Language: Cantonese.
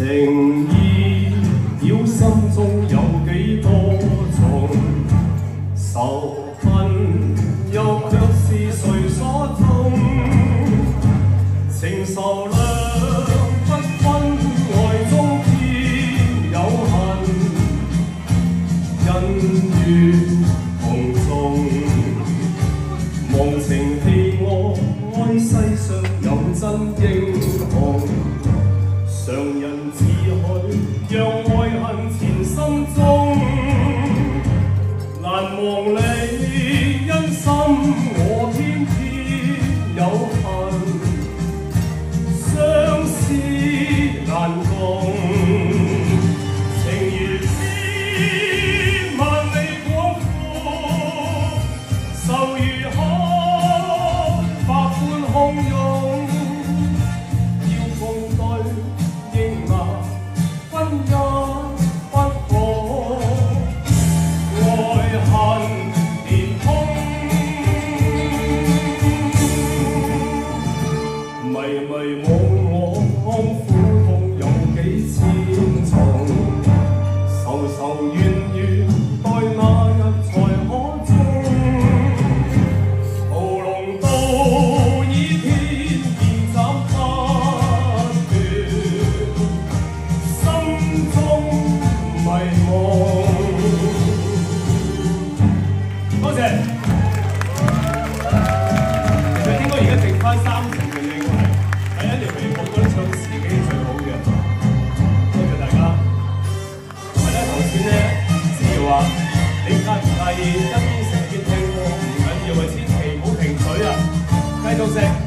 情意繞心中有幾多重，仇恨又卻是誰所痛？情仇兩不分，愛中偏有恨，恩怨同重，忘情棄我，愛世上有真英雄。常人自許，讓愛恨纏心中，難忘你因心我偏偏有恨，相思難共，情如天萬里廣闊，愁如海百般洶湧。迷惘惘苦痛有幾千重，愁愁怨怨待那日才可終。屠龍刀倚天劍斬不斷，心中迷惘。多謝。其實應該而家剩翻3成嘅應該係。第一條尾我覺得唱自己最好嘅，多謝大家。同埋咧頭先咧，子瑤話你介唔介意一邊食一邊聽歌？唔緊要啊，千祈唔好停水啊，繼續食。